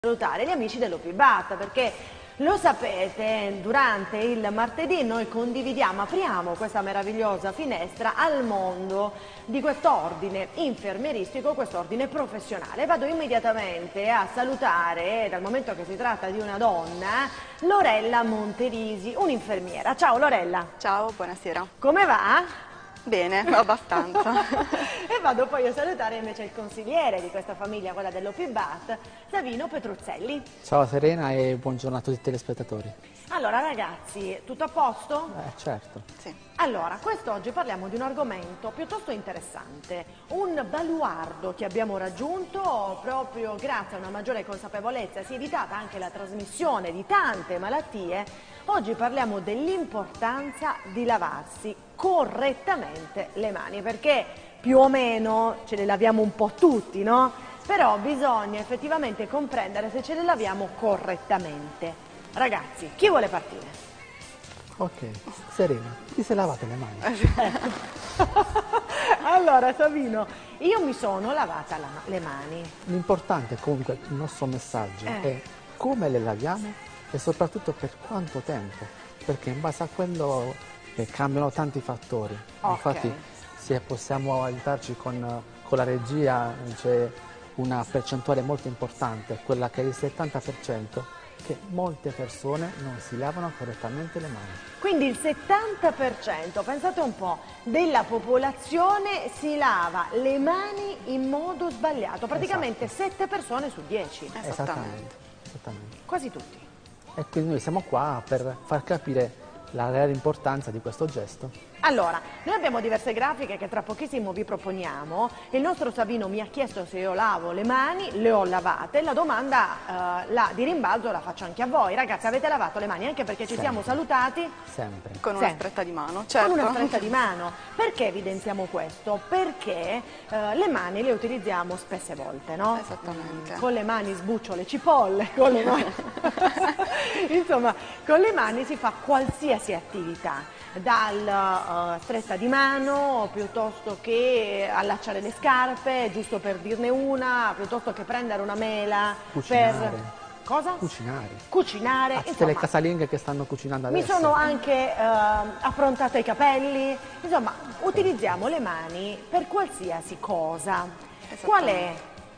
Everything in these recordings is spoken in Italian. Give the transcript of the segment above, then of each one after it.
Salutare gli amici dell'Opibat, perché lo sapete, durante il martedì noi condividiamo, apriamo questa meravigliosa finestra al mondo di quest'ordine infermieristico, quest'ordine professionale. Vado immediatamente a salutare, dal momento che si tratta di una donna, Lorella Monterisi, un'infermiera. Ciao Lorella. Ciao, buonasera. Come va? Bene, abbastanza. E vado poi a salutare invece il consigliere di questa famiglia, quella dell'Opibat, Savino Petruzzelli. Ciao Serena e buongiorno a tutti i telespettatori. Allora ragazzi, tutto a posto? Certo. Sì. Allora, quest'oggi parliamo di un argomento piuttosto interessante, un baluardo che abbiamo raggiunto proprio grazie a una maggiore consapevolezza, si è evitata anche la trasmissione di tante malattie. Oggi parliamo dell'importanza di lavarsi correttamente le mani, perché più o meno ce le laviamo un po' tutti, no? Però bisogna effettivamente comprendere se ce le laviamo correttamente. Ragazzi, chi vuole partire? Ok, Serena, ti sei lavate le mani? Allora Savino, io mi sono lavata le mani. L'importante comunque, il nostro messaggio è come le laviamo e soprattutto per quanto tempo, perché in base a quello cambiano tanti fattori. Okay. Infatti se possiamo aiutarci con la regia, c'è una percentuale molto importante, quella che è il 70%, che molte persone non si lavano correttamente le mani. Quindi il 70%, pensate un po', della popolazione si lava le mani in modo sbagliato, praticamente 7 persone su 10. Esattamente. Quasi tutti. E quindi noi siamo qua per far capire la reale importanza di questo gesto. Allora, noi abbiamo diverse grafiche che tra pochissimo vi proponiamo. Il nostro Savino mi ha chiesto se io lavo le mani, le ho lavate. La domanda di rimbalzo la faccio anche a voi. Ragazzi, avete lavato le mani? Anche perché ci siamo salutati? Sempre. Con una stretta di mano, certo. Con una stretta di mano. Perché evidenziamo questo? Perché le mani le utilizziamo spesse volte, no? Esattamente. Con le mani sbuccio le cipolle, con le mani... Insomma, con le mani si fa qualsiasi attività. Dal stretta di mano, piuttosto che allacciare le scarpe, giusto per dirne una, piuttosto che prendere una mela Cucinare. per... Cosa? Cucinare. Insomma, Tutte le casalinghe che stanno cucinando adesso. mi sono anche affrontata i capelli, insomma, utilizziamo le mani per qualsiasi cosa. Qual è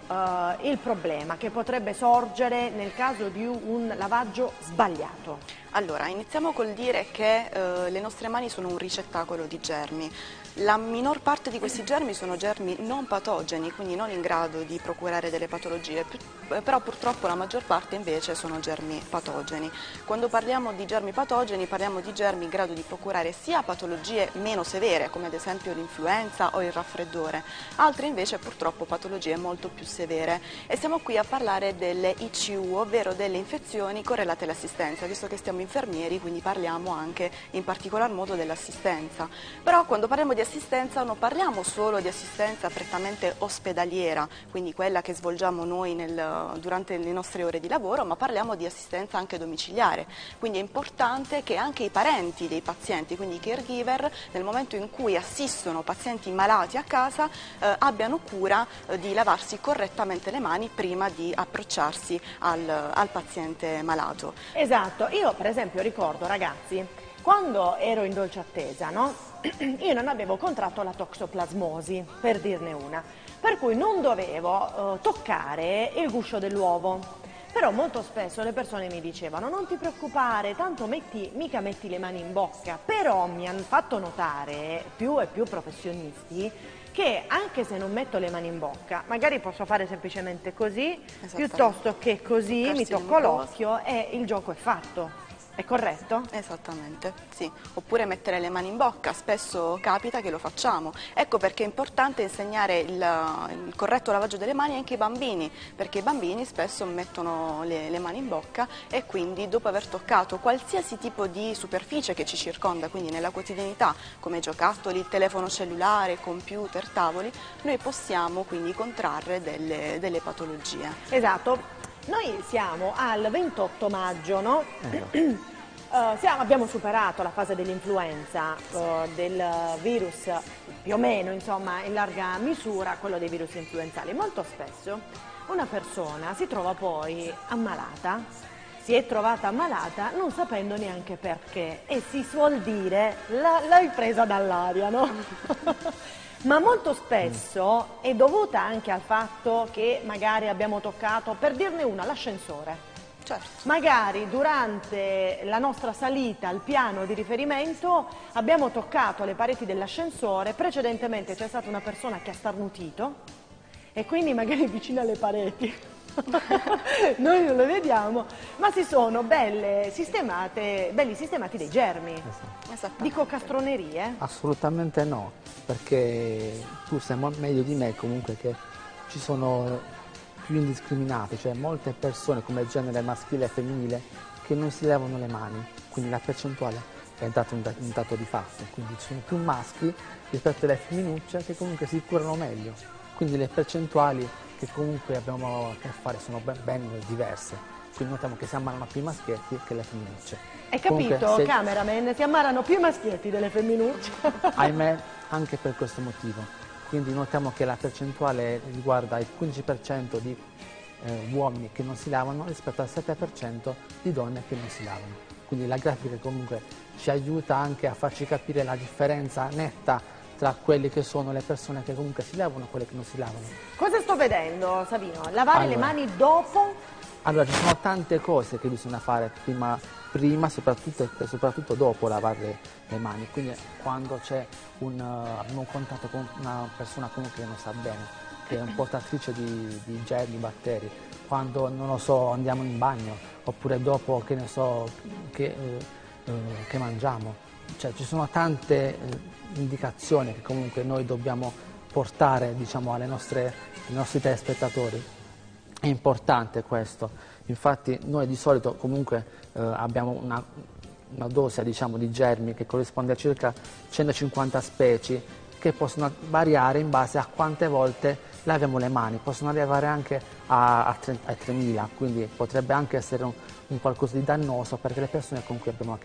il problema che potrebbe sorgere nel caso di un lavaggio sbagliato? Allora, iniziamo col dire che le nostre mani sono un ricettacolo di germi. La minor parte di questi germi sono germi non patogeni, quindi non in grado di procurare delle patologie, però purtroppo la maggior parte invece sono germi patogeni. Quando parliamo di germi patogeni parliamo di germi in grado di procurare sia patologie meno severe, come ad esempio l'influenza o il raffreddore, altre invece purtroppo patologie molto più severe. E siamo qui a parlare delle ICU, ovvero delle infezioni correlate all'assistenza, visto che stiamo infermieri, quindi parliamo anche in particolar modo dell'assistenza. Però quando parliamo di assistenza non parliamo solo di assistenza prettamente ospedaliera, quindi quella che svolgiamo noi durante le nostre ore di lavoro, ma parliamo di assistenza anche domiciliare. Quindi è importante che anche i parenti dei pazienti, quindi i caregiver, nel momento in cui assistono pazienti malati a casa, abbiano cura di lavarsi correttamente le mani prima di approcciarsi al paziente malato. Esatto, io per esempio ricordo, ragazzi, quando ero in dolce attesa, no? Io non avevo contratto la toxoplasmosi, per dirne una, per cui non dovevo toccare il guscio dell'uovo. Però molto spesso le persone mi dicevano non ti preoccupare, tanto mica metti le mani in bocca. Però mi hanno fatto notare più e più professionisti che anche se non metto le mani in bocca, magari posso fare semplicemente così, piuttosto che così mi tocco l'occhio e il gioco è fatto. È corretto? Esattamente, sì. Oppure mettere le mani in bocca, spesso capita che lo facciamo. Ecco perché è importante insegnare il corretto lavaggio delle mani anche ai bambini, perché i bambini spesso mettono le mani in bocca e quindi dopo aver toccato qualsiasi tipo di superficie che ci circonda, quindi nella quotidianità, come giocattoli, il telefono cellulare, computer, tavoli, noi possiamo quindi contrarre delle patologie. Esatto. Noi siamo al 28 maggio, no? Abbiamo superato la fase dell'influenza, del virus più o meno, insomma, in larga misura, quello dei virus influenzali. Molto spesso una persona si trova poi ammalata, si è trovata ammalata non sapendo neanche perché, e si suol dire l'hai presa dall'aria, no? Ma molto spesso è dovuta anche al fatto che magari abbiamo toccato, per dirne una, l'ascensore. Certo. Magari durante la nostra salita al piano di riferimento abbiamo toccato le pareti dell'ascensore, precedentemente c'è stata una persona che ha starnutito e quindi magari vicino alle pareti noi non lo vediamo, ma si sono belli sistemati dei germi. Dico castronerie? Assolutamente no, perché tu sai meglio di me comunque che ci sono più indiscriminati, cioè molte persone come genere maschile e femminile che non si lavano le mani, quindi la percentuale è un dato di fatto, quindi ci sono più maschi rispetto alle femminucce che comunque si curano meglio, quindi le percentuali che comunque abbiamo a che fare sono ben diverse, quindi notiamo che si ammalano più i maschietti che le femminucce. Hai capito, Comunque, cameraman? Si ammalano più i maschietti delle femminucce. ahimè, anche per questo motivo. Quindi notiamo che la percentuale riguarda il 15% di uomini che non si lavano rispetto al 7% di donne che non si lavano. Quindi la grafica comunque ci aiuta anche a farci capire la differenza netta tra quelle che sono le persone che comunque si lavano e quelle che non si lavano. Cosa sto vedendo, Savino? Lavare le mani dopo? Allora, ci sono tante cose che bisogna fare prima soprattutto dopo lavare le mani, quindi quando c'è abbiamo un contatto con una persona comunque che non sta bene, che è un portatrice di germi, batteri, quando non lo so andiamo in bagno, oppure dopo che ne so che mangiamo, cioè ci sono tante indicazioni che comunque noi dobbiamo portare, diciamo, ai nostri telespettatori. È importante questo, infatti noi di solito comunque abbiamo una dose, diciamo, di germi che corrisponde a circa 150 specie che possono variare in base a quante volte laviamo le mani, possono arrivare anche a 3.000, quindi potrebbe anche essere un qualcosa di dannoso per le persone con cui abbiamo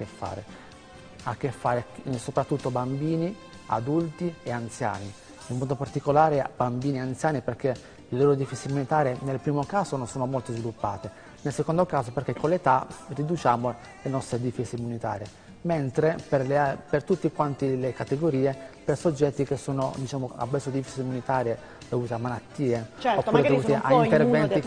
a che fare soprattutto bambini, adulti e anziani, in modo particolare bambini e anziani perché le loro difese immunitarie nel primo caso non sono molto sviluppate, nel secondo caso perché con l'età riduciamo le nostre difese immunitarie, mentre per tutte quante le categorie, per soggetti che sono, diciamo, a basso difese immunitarie dovute a malattie, certo, oppure dovute a interventi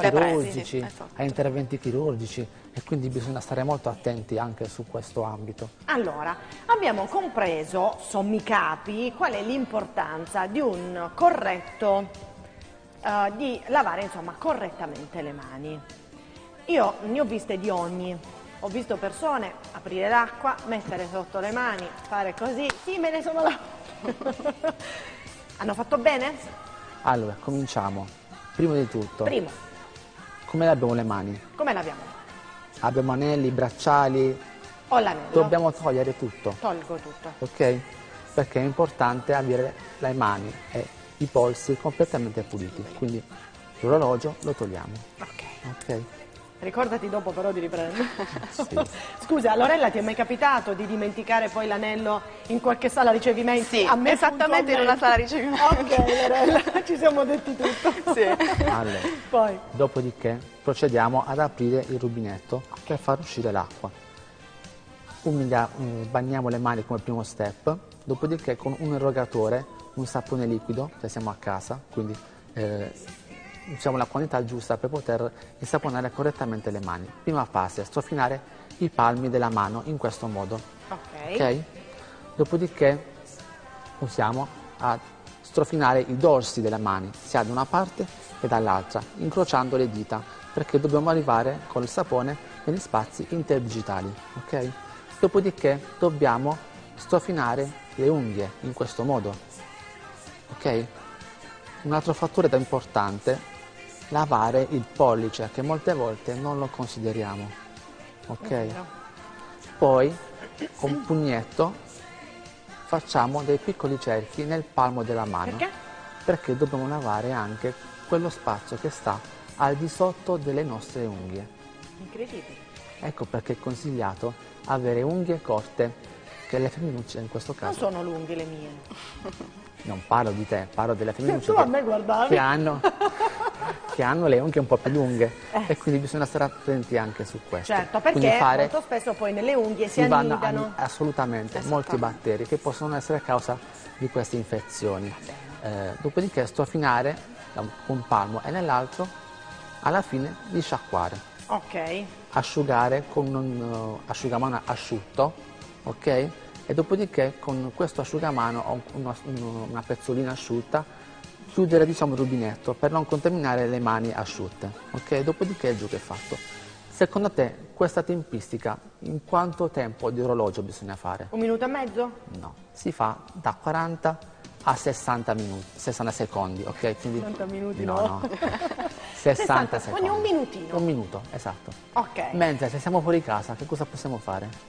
chirurgici, e quindi bisogna stare molto attenti anche su questo ambito. Allora, abbiamo compreso, sommi capi, qual è l'importanza di un corretto di lavare, insomma, correttamente le mani. Io ne ho viste di ogni, ho visto persone aprire l'acqua, mettere sotto le mani, fare così, sì, me ne sono lavate. Hanno fatto bene? Allora, cominciamo. Prima di tutto, Primo, come laviamo le mani? come laviamo? Abbiamo anelli, bracciali, Ho l'anello. dobbiamo togliere tutto, Tolgo tutto. ok? Perché è importante avere le mani e i polsi completamente puliti, quindi l'orologio lo togliamo, ok? Ricordati dopo però di riprendere. Sì. Scusa, Lorella, ti è mai capitato di dimenticare poi l'anello in qualche sala ricevimenti? Sì, A me esattamente in una sala ricevimenti. Ok, Lorella, ci siamo detti tutto. Sì. Allora, Poi, dopodiché procediamo ad aprire il rubinetto per far uscire l'acqua. Bagniamo le mani come primo step, dopodiché con un erogatore, un sapone liquido, se siamo a casa, quindi diciamo la quantità giusta per poter insaponare correttamente le mani. Prima fase, strofinare i palmi della mano in questo modo. ok. Dopodiché usiamo a strofinare i dorsi delle mani, sia da una parte che dall'altra, incrociando le dita, perché dobbiamo arrivare con il sapone negli spazi interdigitali. Ok? Dopodiché dobbiamo strofinare le unghie in questo modo. Ok? Un altro fattore da importante, lavare il pollice, che molte volte non lo consideriamo. Ok? Poi con un pugnetto facciamo dei piccoli cerchi nel palmo della mano. Perché? Perché dobbiamo lavare anche quello spazio che sta al di sotto delle nostre unghie. Incredibile. Ecco perché è consigliato avere unghie corte, che le femminucce in questo Non caso. sono lunghe le mie. Non parlo di te, parlo delle femminucce Tu a me guardavi. che hanno che hanno le unghie un po' più lunghe e quindi bisogna stare attenti anche su questo. Certo, perché molto spesso poi nelle unghie si annidano. Assolutamente, molti batteri che possono essere a causa di queste infezioni. Dopodiché strofinare da un palmo e nell'altro, alla fine di sciacquare. Ok. Asciugare con un asciugamano asciutto, ok? E dopodiché con questo asciugamano o una pezzolina asciutta chiudere, diciamo, il rubinetto per non contaminare le mani asciutte, ok? Dopodiché il gioco è fatto. Secondo te questa tempistica in quanto tempo di orologio bisogna fare? 1 minuto e mezzo? No, si fa da 40 a 60 minuti, 60 secondi, ok? Quindi, 60 minuti no. 60 secondi. Quindi un minutino. Un minuto, esatto. Ok. Mentre se siamo fuori casa, che cosa possiamo fare?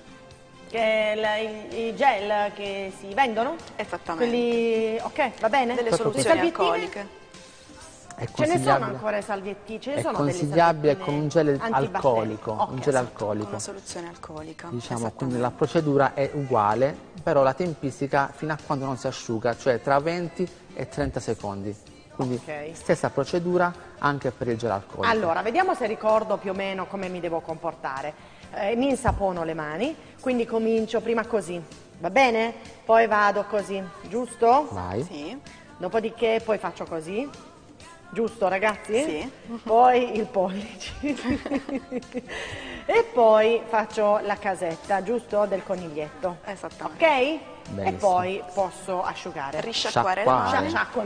I gel che si vendono? Esattamente. Quelli, ok, va bene? Delle Proprio soluzioni salviettine? alcoliche. Ce ne sono ancora i salviettini? Ce ne È sono delle consigliabile salviettine con un gel antibatteriche? alcolico, Ok, un gel alcolico. Una soluzione alcolica. Diciamo, quindi la procedura è uguale, però la tempistica fino a quando non si asciuga, cioè tra 20 e 30 secondi. Quindi stessa procedura anche per il gel alcolico. Allora, vediamo se ricordo più o meno come mi devo comportare. Mi insapono le mani, quindi comincio prima così, va bene? Poi vado così, giusto? Vai. Sì. Dopodiché poi faccio così, giusto ragazzi? Sì. Poi il pollice. E poi faccio la casetta, giusto? Del coniglietto. Esattamente. Ok? Benissimo. E poi posso asciugare. Risciacquare le mani.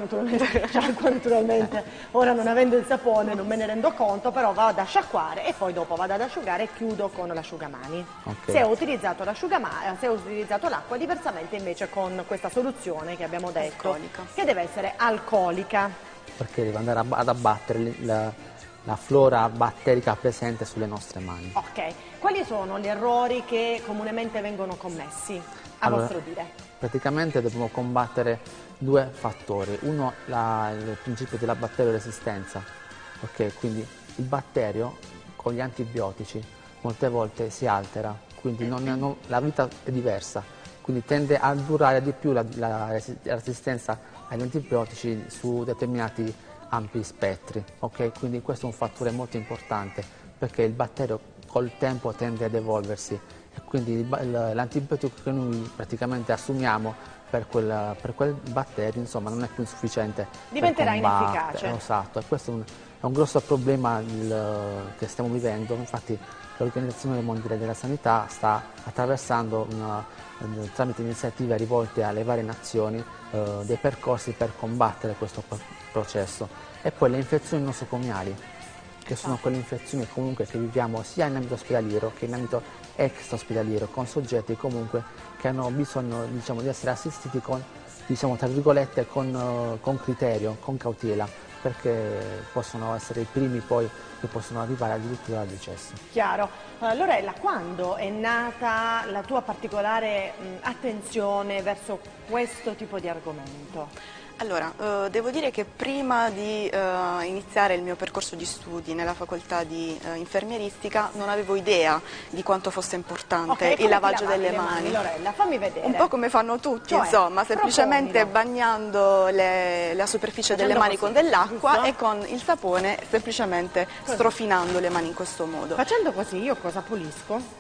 Sciacqua naturalmente. Ora non avendo il sapone non me ne rendo conto, però vado ad sciacquare e poi dopo vado ad asciugare e chiudo con l'asciugamani. Ok. Se ho utilizzato l'asciugamani, se ho utilizzato l'acqua, diversamente invece con questa soluzione che abbiamo detto, Alcolica. che deve essere alcolica. Perché deve andare ad abbattere la flora batterica presente sulle nostre mani. Ok, quali sono gli errori che comunemente vengono commessi, a vostro dire? Praticamente dobbiamo combattere due fattori. Uno, il principio della batterioresistenza. Ok, quindi il batterio con gli antibiotici molte volte si altera, quindi la vita è diversa, quindi tende a durare di più la resistenza agli antibiotici su determinati ampi spettri, ok? Quindi questo è un fattore molto importante perché il batterio col tempo tende ad evolversi e quindi l'antibiotico che noi praticamente assumiamo per quel batterio, insomma, non è più sufficiente. Diventerà per combattere. inefficace. Esatto, e questo è un grosso problema che stiamo vivendo. Infatti l'Organizzazione Mondiale della Sanità sta attraversando tramite iniziative rivolte alle varie nazioni dei percorsi per combattere questo processo. E poi le infezioni nosocomiali, che sono quelle infezioni comunque che viviamo sia in ambito ospedaliero che in ambito extra-ospedaliero, con soggetti comunque che hanno bisogno, diciamo, di essere assistiti con, diciamo, tra virgolette, con criterio, con cautela, perché possono essere i primi poi che possono arrivare addirittura al decesso. Chiaro. Lorella, quando è nata la tua particolare attenzione verso questo tipo di argomento? Allora, devo dire che prima di iniziare il mio percorso di studi nella facoltà di infermieristica non avevo idea di quanto fosse importante il lavaggio delle mani. Lorella, fammi vedere. Un po' come fanno tutti, Cioè, insomma, semplicemente bagnando la superficie delle mani con dell'acqua e con il sapone semplicemente strofinando le mani in questo modo. Facendo così io cosa pulisco?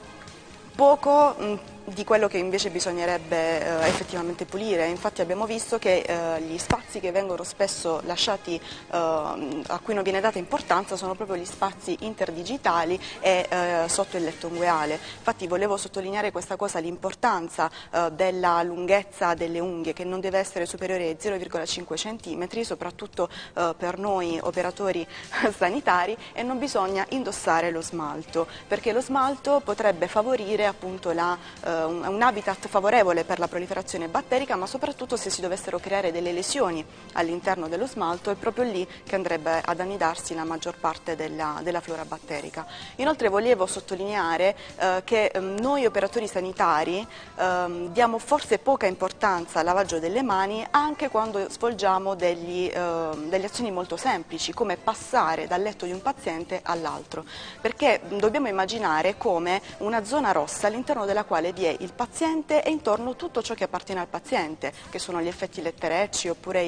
Poco di quello che invece bisognerebbe effettivamente pulire. Infatti abbiamo visto che gli spazi che vengono spesso lasciati, a cui non viene data importanza, sono proprio gli spazi interdigitali e sotto il letto ungueale. Infatti volevo sottolineare questa cosa, l'importanza della lunghezza delle unghie, che non deve essere superiore ai 0,5 cm, soprattutto per noi operatori sanitari, e non bisogna indossare lo smalto, perché lo smalto potrebbe favorire appunto un habitat favorevole per la proliferazione batterica, ma soprattutto se si dovessero creare delle lesioni all'interno dello smalto è proprio lì che andrebbe ad annidarsi la maggior parte della flora batterica. Inoltre volevo sottolineare che noi operatori sanitari diamo forse poca importanza al lavaggio delle mani anche quando svolgiamo delle azioni molto semplici, come passare dal letto di un paziente all'altro, perché dobbiamo immaginare come una zona rossa all'interno della quale vi è il paziente e intorno tutto ciò che appartiene al paziente, che sono gli effetti letterecci oppure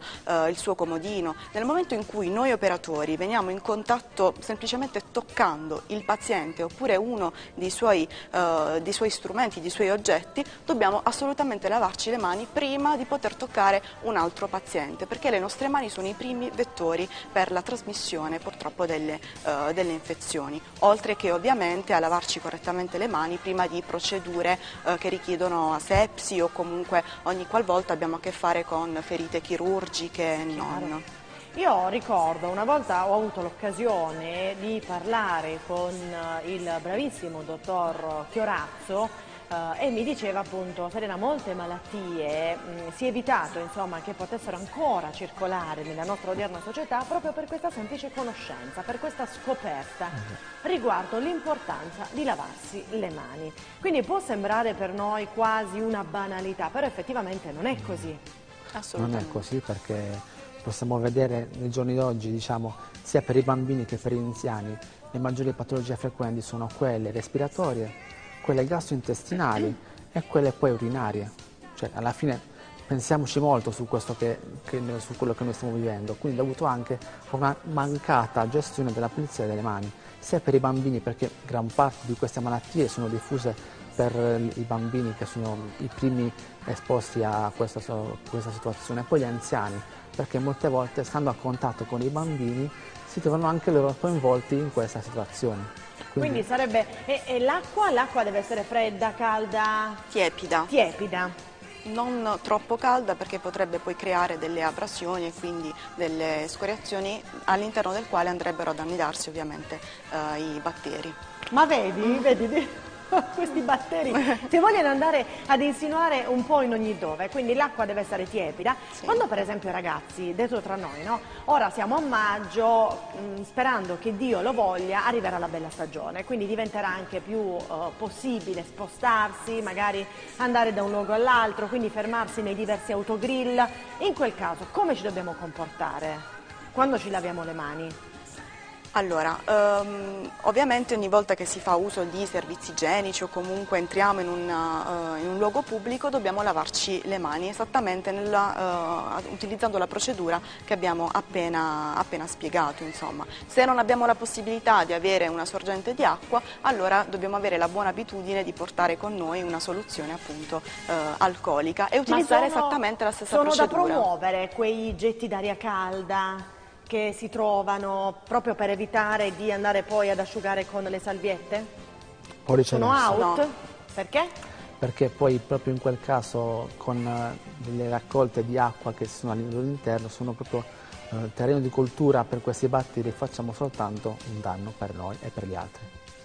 il suo comodino. Nel momento in cui noi operatori veniamo in contatto semplicemente toccando il paziente oppure uno dei suoi strumenti, dei suoi oggetti, dobbiamo assolutamente lavarci le mani prima di poter toccare un altro paziente, perché le nostre mani sono i primi vettori per la trasmissione purtroppo delle infezioni, oltre che ovviamente a lavarci correttamente le mani prima di procedure che richiedono asepsi o comunque ogni qualvolta abbiamo a che fare con ferite chirurgiche e non. Io ricordo, una volta ho avuto l'occasione di parlare con il bravissimo dottor Chiorazzo e mi diceva appunto, Serena, molte malattie si è evitato insomma, che potessero ancora circolare nella nostra odierna società proprio per questa semplice conoscenza, per questa scoperta riguardo l'importanza di lavarsi le mani. Quindi può sembrare per noi quasi una banalità, però effettivamente non è così. Non è così, perché possiamo vedere nei giorni d'oggi, diciamo, sia per i bambini che per gli anziani, le maggiori patologie frequenti sono quelle respiratorie, quelle gastrointestinali e quelle poi urinarie. Cioè, alla fine pensiamoci molto su questo su quello che noi stiamo vivendo, quindi dovuto anche a una mancata gestione della pulizia delle mani, sia per i bambini, perché gran parte di queste malattie sono diffuse per i bambini che sono i primi esposti a questa situazione, e poi gli anziani, perché molte volte stando a contatto con i bambini si trovano anche loro coinvolti in questa situazione. Quindi sarebbe, e l'acqua deve essere fredda, calda? Tiepida. Tiepida. Non troppo calda, perché potrebbe poi creare delle abrasioni e quindi delle scoriazioni all'interno del quale andrebbero ad annidarsi ovviamente i batteri. Ma vedi? Questi batteri si vogliono andare ad insinuare un po' in ogni dove, quindi l'acqua deve essere tiepida. Sì. Quando per esempio ragazzi, detto tra noi, no? Ora siamo a maggio, sperando che Dio lo voglia, arriverà la bella stagione, quindi diventerà anche più possibile spostarsi, magari andare da un luogo all'altro, quindi fermarsi nei diversi autogrill. In quel caso come ci dobbiamo comportare quando ci laviamo le mani? Allora, ovviamente ogni volta che si fa uso di servizi igienici o comunque entriamo in un luogo pubblico dobbiamo lavarci le mani esattamente utilizzando la procedura che abbiamo appena spiegato. Insomma. Se non abbiamo la possibilità di avere una sorgente di acqua, allora dobbiamo avere la buona abitudine di portare con noi una soluzione appunto alcolica e utilizzare esattamente la stessa procedura. Sono da promuovere quei getti d'aria calda che si trovano proprio per evitare di andare poi ad asciugare con le salviette? Sono out? No. Perché? Perché poi proprio in quel caso con delle raccolte di acqua che sono all'interno sono proprio terreno di coltura per questi batteri, e facciamo soltanto un danno per noi e per gli altri.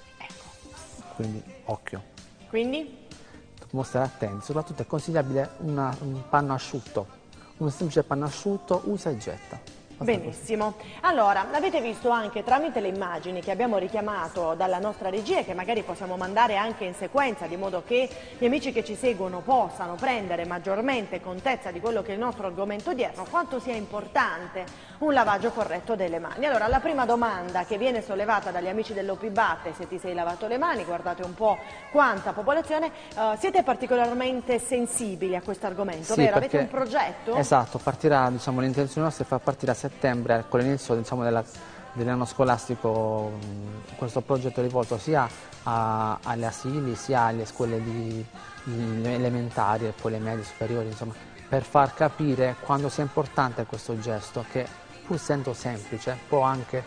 Ecco. Quindi occhio. Quindi? Dobbiamo stare attenti, soprattutto è consigliabile un panno asciutto, un semplice panno asciutto, usa e getta. Benissimo, allora l'avete visto anche tramite le immagini che abbiamo richiamato dalla nostra regia e che magari possiamo mandare anche in sequenza, di modo che gli amici che ci seguono possano prendere maggiormente contezza di quello che è il nostro argomento odierno, quanto sia importante un lavaggio corretto delle mani. Allora la prima domanda che viene sollevata dagli amici dell'OP-BAT è se ti sei lavato le mani. Guardate un po' quanta popolazione, siete particolarmente sensibili a questo argomento, sì, vero? Avete un progetto? Esatto, partirà, diciamo, l'intenzione nostra è far partire a settembre, con l'inizio, diciamo, dell'anno scolastico, questo progetto rivolto sia agli asili sia alle scuole elementari e poi le medie superiori, insomma, per far capire quanto sia importante questo gesto che, pur essendo semplice, può anche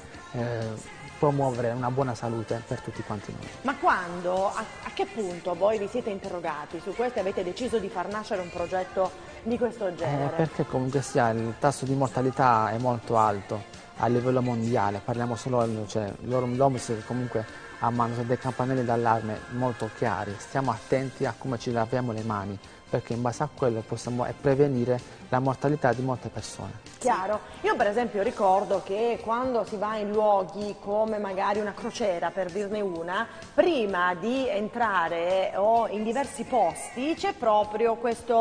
promuovere una buona salute per tutti quanti noi. Ma quando, a che punto voi vi siete interrogati su questo e avete deciso di far nascere un progetto di questo genere? Perché comunque sia il tasso di mortalità è molto alto a livello mondiale, parliamo solo, cioè, l'OMS comunque ha mandato dei campanelli d'allarme molto chiari, stiamo attenti a come ci laviamo le mani, perché in base a quello possiamo prevenire la mortalità di molte persone. Chiaro. Io per esempio ricordo che quando si va in luoghi come magari una crociera, per dirne una, prima di entrare o in diversi posti c'è proprio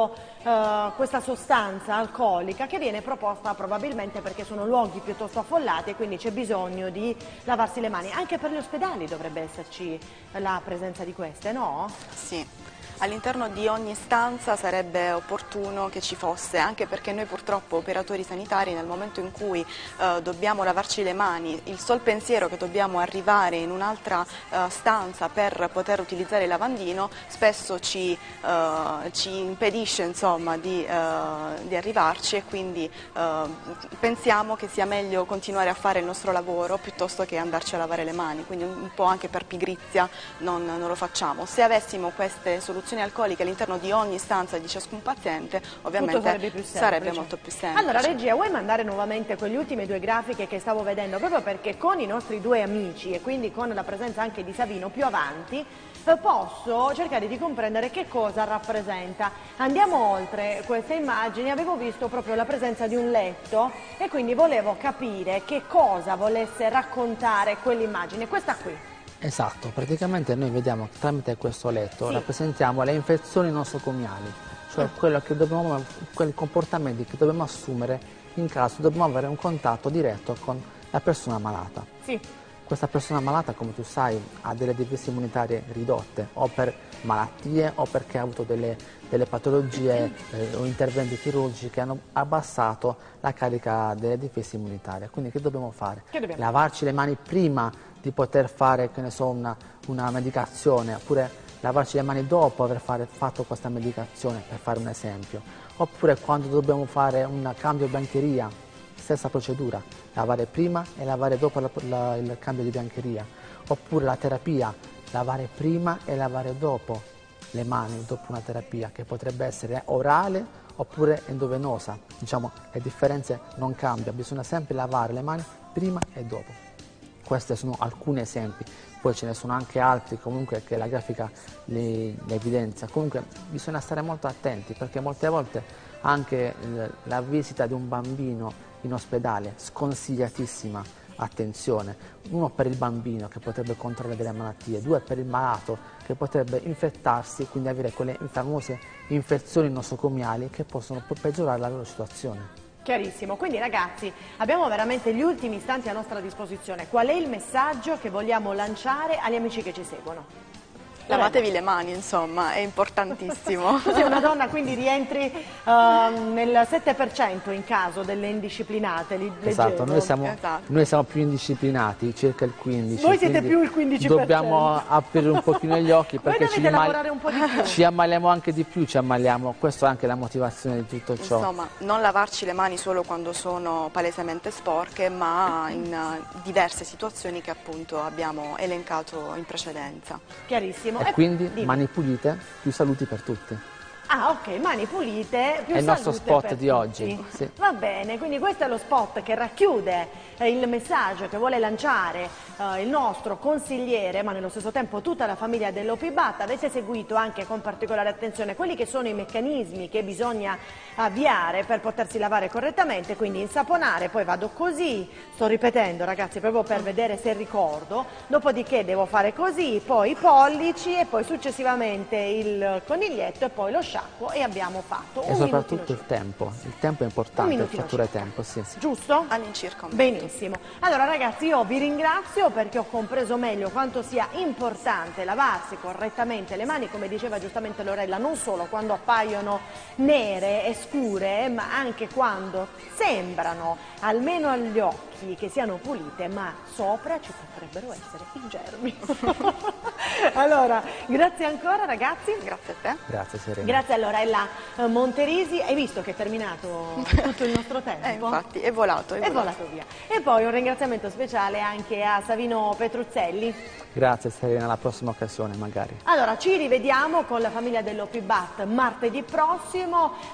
questa sostanza alcolica che viene proposta probabilmente perché sono luoghi piuttosto affollati e quindi c'è bisogno di lavarsi le mani. Anche per gli ospedali dovrebbe esserci la presenza di queste, no? Sì. All'interno di ogni stanza sarebbe opportuno che ci fosse, anche perché noi purtroppo operatori sanitari nel momento in cui dobbiamo lavarci le mani, il sol pensiero che dobbiamo arrivare in un'altra stanza per poter utilizzare il lavandino spesso ci impedisce insomma, di arrivarci e quindi pensiamo che sia meglio continuare a fare il nostro lavoro piuttosto che andarci a lavare le mani, quindi un po' anche per pigrizia non lo facciamo. Se avessimo queste soluzioni alcoliche all'interno di ogni stanza di ciascun paziente, ovviamente sarebbe molto più semplice. Allora regia, vuoi mandare nuovamente quelle ultime due grafiche che stavo vedendo, proprio perché con i nostri due amici e quindi con la presenza anche di Savino più avanti posso cercare di comprendere che cosa rappresenta. Andiamo oltre queste immagini, avevo visto proprio la presenza di un letto e quindi volevo capire che cosa volesse raccontare quell'immagine, questa qui. Esatto, praticamente noi vediamo che tramite questo letto rappresentiamo le infezioni nosocomiali, cioè quei comportamenti che dobbiamo assumere in caso dobbiamo avere un contatto diretto con la persona malata. Sì. Questa persona malata, come tu sai, ha delle difese immunitarie ridotte, o per malattie o perché ha avuto delle patologie o interventi chirurgici che hanno abbassato la carica delle difese immunitarie. Quindi che dobbiamo fare? Lavarci le mani prima di poter fare, che ne so, una medicazione, oppure lavarci le mani dopo aver fatto questa medicazione, per fare un esempio. Oppure quando dobbiamo fare un cambio biancheria, stessa procedura, lavare prima e lavare dopo il cambio di biancheria. Oppure la terapia, lavare prima e lavare dopo le mani, dopo una terapia, che potrebbe essere orale oppure endovenosa. Diciamo, le differenze non cambiano, bisogna sempre lavare le mani prima e dopo. Questi sono alcuni esempi, poi ce ne sono anche altri comunque che la grafica li evidenzia. Comunque bisogna stare molto attenti perché molte volte anche la visita di un bambino in ospedale, sconsigliatissima, attenzione, uno per il bambino che potrebbe contrarre delle malattie, due per il malato che potrebbe infettarsi e quindi avere quelle famose infezioni nosocomiali che possono peggiorare la loro situazione. Chiarissimo, quindi ragazzi abbiamo veramente gli ultimi istanti a nostra disposizione. Qual è il messaggio che vogliamo lanciare agli amici che ci seguono? Lavatevi le mani, insomma, è importantissimo. Tu sei una donna, quindi rientri nel 7% in caso delle indisciplinate. Esatto, noi siamo più indisciplinati, circa il 15%. Voi siete più il 15%. Dobbiamo aprire un pochino gli occhi perché lavorare un po' di più. Ci ammaliamo anche di più, questa è anche la motivazione di tutto ciò. Insomma, non lavarci le mani solo quando sono palesemente sporche, ma in diverse situazioni che appunto abbiamo elencato in precedenza. Chiarissimo. E quindi mani pulite, più saluti per tutti. Ah ok, mani pulite, più è il nostro salute spot per di tutti. oggi. Sì. Va bene, quindi questo è lo spot che racchiude il messaggio che vuole lanciare il nostro consigliere, ma nello stesso tempo tutta la famiglia dell'OPIBAT. Avete seguito anche con particolare attenzione quelli che sono i meccanismi che bisogna avviare per potersi lavare correttamente, quindi insaponare, poi vado così, sto ripetendo ragazzi proprio per vedere se ricordo, dopodiché devo fare così, poi i pollici e poi successivamente il coniglietto e poi lo sciacquo e abbiamo fatto e soprattutto il tempo è importante, il fattore tempo, sì. Giusto? All'incirca un minuto. Benissimo, allora ragazzi io vi ringrazio perché ho compreso meglio quanto sia importante lavarsi correttamente le mani, come diceva giustamente Lorella, non solo quando appaiono nere e scure, ma anche quando sembrano, almeno agli occhi, che siano pulite, ma sopra ci potrebbero essere i germi. Allora, grazie ancora ragazzi. Grazie a te. Grazie Serena. Grazie a Lorella Monterisi. Hai visto che è terminato tutto il nostro tempo? Infatti, è volato via. E poi un ringraziamento speciale anche a Savino Petruzzelli. Grazie Serena, alla prossima occasione magari. Allora, ci rivediamo con la famiglia dell'OPIBAT martedì prossimo.